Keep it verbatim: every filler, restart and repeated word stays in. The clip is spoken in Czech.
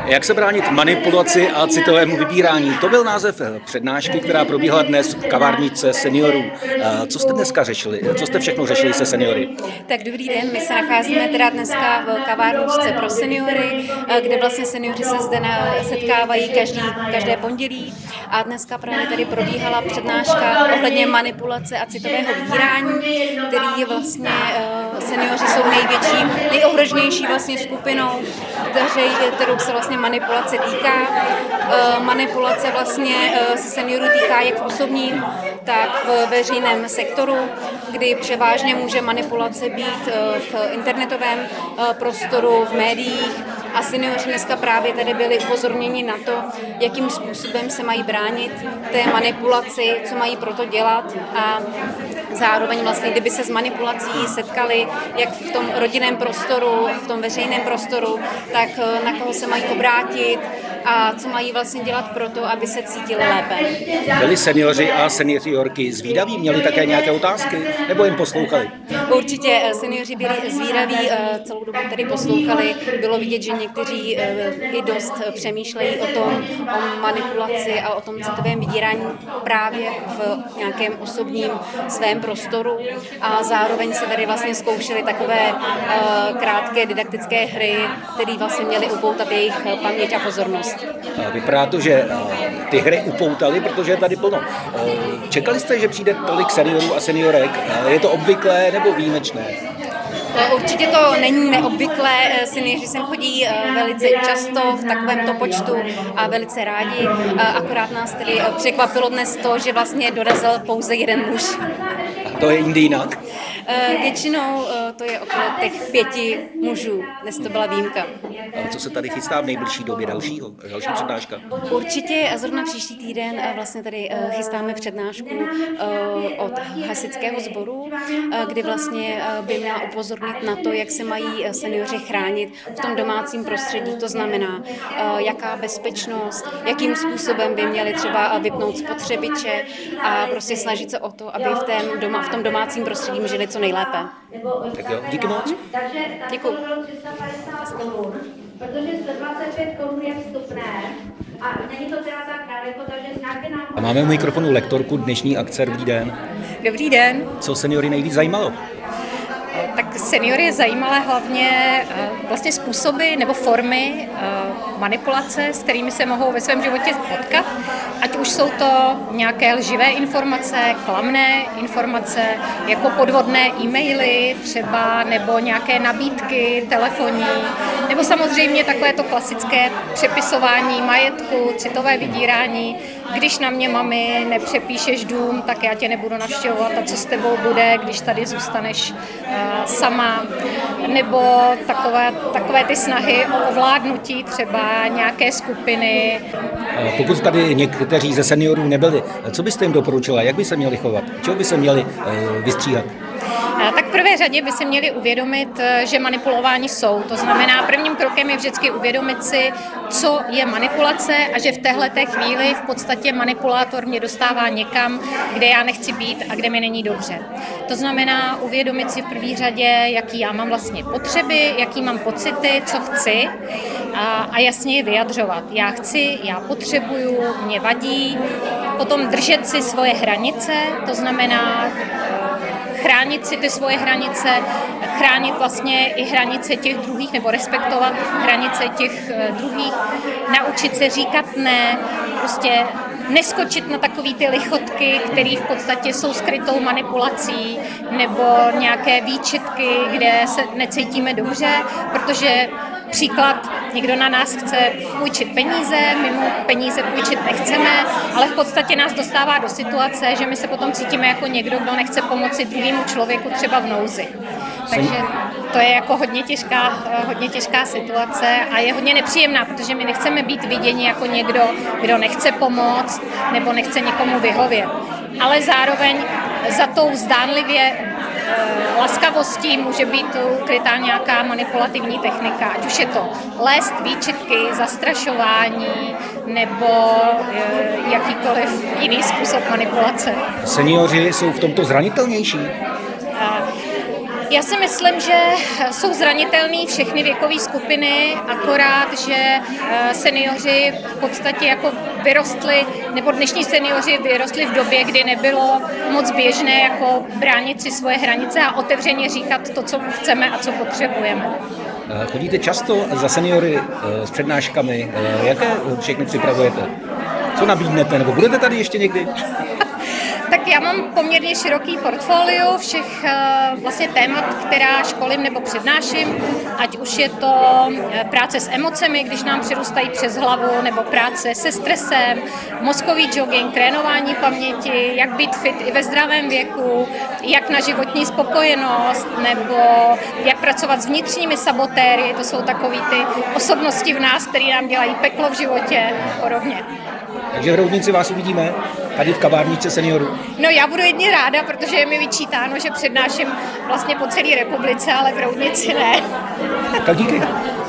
Jak se bránit manipulaci a citovému vybírání? To byl název přednášky, která probíhala dnes v kavárničce seniorů. Co jste dneska řešili? Co jste všechno řešili se seniory? Tak dobrý den, my se nacházíme teda dneska v kavárničce pro seniory, kde vlastně seniori se zde setkávají každý, každé pondělí a dneska právě tady probíhala přednáška ohledně manipulace a citového vydírání, který je vlastně, seniori jsou největší, nejohroženější vlastně skupinou, kterou se vlastně manipulace týká. Manipulace vlastně se seniorů týká jak v osobním, tak v veřejném sektoru, kdy převážně může manipulace být v internetovém prostoru, v médiích a seniori dneska právě tady byli upozorněni na to, jakým způsobem se mají bránit té manipulaci, co mají proto dělat a zároveň vlastně, kdyby se s manipulací setkali jak v tom rodinném prostoru, v tom veřejném prostoru, tak na koho se mají obrátit a co mají vlastně dělat proto, aby se cítili lépe. Byli seniori a seniorky zvídaví, měli také nějaké otázky nebo jim poslouchali? Určitě seniori byli zvídaví, celou dobu tady poslouchali. Bylo vidět, že někteří i dost přemýšlejí o tom, o manipulaci a o tom citovém vydírání právě v nějakém osobním svém prostoru a zároveň se tady vlastně zkoušely takové krátké didaktické hry, které vlastně měly upoutat jejich paměť a pozornost. Vypadá to, že ty hry upoutaly, protože je tady plno. Čekali jste, že přijde tolik seniorů a seniorek? Je to obvyklé nebo výjimečné? Určitě to není neobvyklé, senioři sem chodí velice často v takovémto počtu a velice rádi, akorát nás tedy překvapilo dnes to, že vlastně dorazil pouze jeden muž. A to je jindy jinak? Většinou to je okolo těch pěti mužů, dnes to byla výjimka. A co se tady chystá v nejbližší době dalšího, další přednáška? Určitě zrovna příští týden vlastně tady chystáme přednášku od hasičského sboru, kdy vlastně by měla upozornit na to, jak se mají seniori chránit v tom domácím prostředí, to znamená, jaká bezpečnost, jakým způsobem by měli třeba vypnout spotřebiče a prostě snažit se o to, aby v, tém doma, v tom domácím prostředí žili co nejlépe. Tak jo, díky moc. Děkuji. Protože sto dvacet pět korun je vstupné a není to teda tak daleko, takže nějaké nám... A máme u mikrofonu lektorku dnešní akce. Dobrý den. Dobrý den. Co seniory nejvíc zajímalo? Tak seniory zajímaly hlavně vlastně způsoby nebo formy manipulace, s kterými se mohou ve svém životě potkat, ať už jsou to nějaké lživé informace, klamné informace, jako podvodné e-maily třeba, nebo nějaké nabídky telefonní, nebo samozřejmě takové to klasické přepisování majetku, citové vydírání. Když na mě, mami, nepřepíšeš dům, tak já tě nebudu navštěvovat a co s tebou bude, když tady zůstaneš uh, sama. Nebo takové, takové ty snahy o ovládnutí třeba nějaké skupiny. Pokud tady někteří ze seniorů nebyli, co byste jim doporučila, jak by se měli chovat, čeho by se měli uh, vystříhat? Tak v prvé řadě by si měli uvědomit, že manipulování jsou. To znamená, prvním krokem je vždycky uvědomit si, co je manipulace a že v téhleté chvíli v podstatě manipulátor mě dostává někam, kde já nechci být a kde mi není dobře. To znamená uvědomit si v první řadě, jaký já mám vlastně potřeby, jaký mám pocity, co chci a, a jasně je vyjadřovat. Já chci, já potřebuju, mě vadí, potom držet si svoje hranice, to znamená chránit si ty svoje hranice, chránit vlastně i hranice těch druhých, nebo respektovat hranice těch druhých, naučit se říkat ne, prostě neskočit na takový ty lichotky, které v podstatě jsou skrytou manipulací, nebo nějaké výčitky, kde se necítíme dobře, protože příklad, někdo na nás chce půjčit peníze, my mu peníze půjčit nechceme, ale v podstatě nás dostává do situace, že my se potom cítíme jako někdo, kdo nechce pomoci druhému člověku třeba v nouzi. Takže to je jako hodně těžká, hodně těžká situace a je hodně nepříjemná, protože my nechceme být viděni jako někdo, kdo nechce pomoct nebo nechce někomu vyhovět. Ale zároveň za tou zdánlivě laskavostí může být ukrytá nějaká manipulativní technika, ať už je to lést, výčitky, zastrašování nebo jakýkoliv jiný způsob manipulace. Seniori jsou v tomto zranitelnější? Já si myslím, že jsou zranitelné všechny věkové skupiny, akorát, že seniori v podstatě jako vyrostli, nebo dnešní seniori vyrostli v době, kdy nebylo moc běžné jako bránit si svoje hranice a otevřeně říkat to, co chceme a co potřebujeme. Chodíte často za seniory s přednáškami, jaké všechny připravujete? Co nabídnete, nebo budete tady ještě někdy? Tak já mám poměrně široký portfolio všech vlastně témat, která školím nebo přednáším, ať už je to práce s emocemi, když nám přirůstají přes hlavu, nebo práce se stresem, mozkový jogging, trénování paměti, jak být fit i ve zdravém věku, jak na životní spokojenost, nebo jak pracovat s vnitřními sabotéry, to jsou takový ty osobnosti v nás, které nám dělají peklo v životě a podobně. Takže v Roudnici vás uvidíme tady v kavárničce seniorů. No já budu jedně ráda, protože je mi vyčítáno, že přednáším vlastně po celé republice, ale v Roudnici ne. Tak díky.